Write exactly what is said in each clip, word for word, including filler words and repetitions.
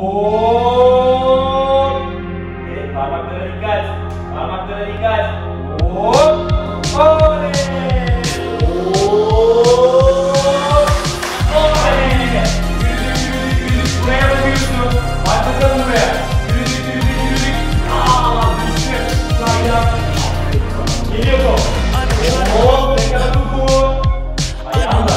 Hop. Evet, parmaklara dikkat. Parmaklara dikkat. Hop. Oley. Hop. Oley. Yürüdük, yürüdük, yürüdük. Buraya bakıyorsun. Bak bakalım buraya. Yürüdük, yürüdük, yürüdük. Aaa, düştü. Sayla. Geliyor top. Hop, ne kadar topu. Ayağında.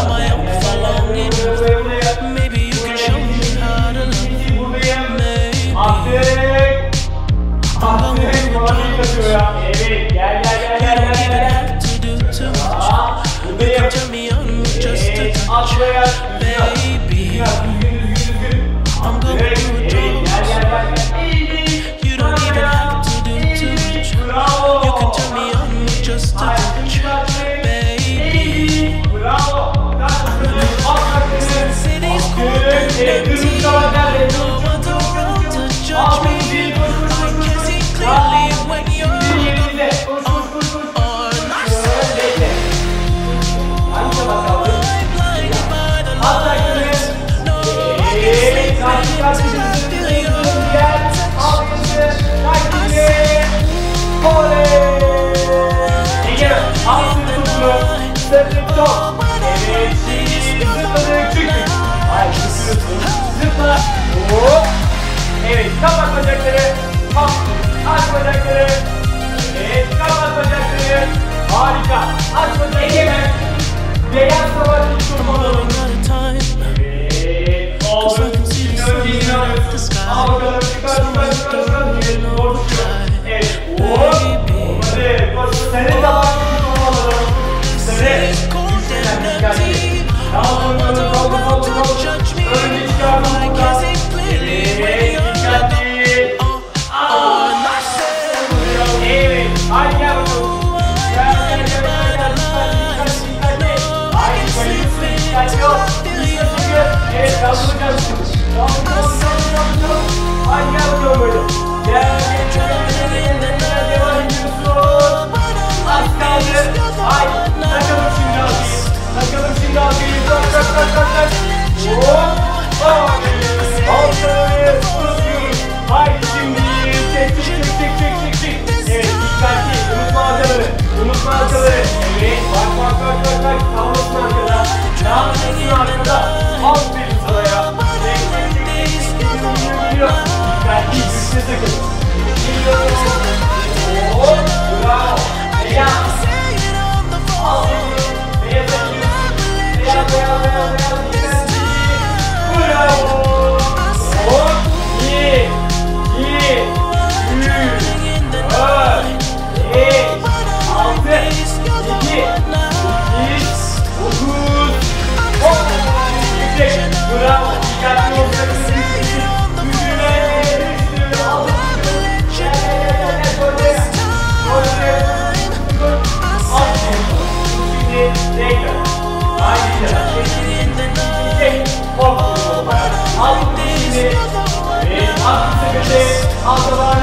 Maybe you can show me how to love. Attık. Attık. Kolay kaçıyor ya. Evet. Gel gel gel gel gel gel. Aa, buradayım. Evet. Atmaya. Baby, Düzgün düzgün düzgün. Attık. Evet. Gel gel gel gel. you don't even have to do too much. Bravo. You can turn me on with just a touch, baby. Bravo. Evet, kırmızı tabaklar ve No one's around to judge me. I can see clearly when you're yerinde. Koş koş koş koş. on my side. Bekle. Hangi tabak kaldı? Blinded by the At takımı. lights. No, I can Evet, sleep karşı karşı until I feel your gel. Al bizi. Takipçi. Oley. Egemen, al seni topunu. Sırtını top. Evet, şimdi zıpladık çıktık. Hayır, zıplıyorsun. Zıpla. Hop. Evet, kapat bacakları. Hop. Aç bacakları. Evet, kapat bacakları. Harika. Aç bacakları. Egemen. Beyaz savaş tutmalı. running out of time. Evet. Oldu. Şimdi önceliğini alıyorsun. Al bakalım. Çıkar, çıkar, çıkar, çıkar. Evet, doğru tutuyor. Evet. Hop. Olmadı. Koş. Senin tabakını olmalı. Senin. It's cold and empty. Kaldır, kaldır, kaldır, kaldır, kaldır. Judge me. Önce çıkardım I can buradan. see clearly when Evet, you're dikkatli. on my side. Evet, hadi gel bakalım. Gel, gel, gel, gel, gel. Dikkatli, dikkatli, dikkatli. Haydi, bayılıyorsun, dikkatli ol. Üstüne çıkıyor. Evet, kaldıracağız. Kaldır, kaldır, kaldır, kaldır. Hadi gel bakalım böyle. Gel, gel, gel, gel, gel, gel, gel. Devam ediyorsun. Az kaldı. Haydi, takalım şimdi altıyı. Takalım şimdi altıyı. Tak, tak, tak, tak, tak. Hop, haydi. Altıyı tutuyoruz. Haydi şimdi. Çek, çek, çek, çek, çek, çek, çek. Evet, dikkatli. Unutma arkaları. Unutma arkaları. Evet, bak, bak, bak, bak, bak. Kalmasın arkada. Kalmasın arkada. Aferin sana ya. Çek, çek, çek, çek, çek. Gidiyor, gidiyor. Dikkatli, güçlü sakın. Gidiyor. Hop, bravo. Beyaz. Al seni. Beyaz atıyorsun. Beyaz, beyaz, beyaz, beyaz. Dikkatli. Bravo. Hop, iyi. İyi. Üç. Dört. Beş. Altı. Yedi. Sekiz. Dokuz. On. Yüksek. Bravo. Dikkatli ol. Yüzüne. Üstüne. Aldım. Gel, gel, gel, gel. Koyacağız. Koyacağız. Aferin. Şimdi tekrar. Haydi canım. Çek. Hop. Aldım şimdi. Ve altı sepeti. Altılar.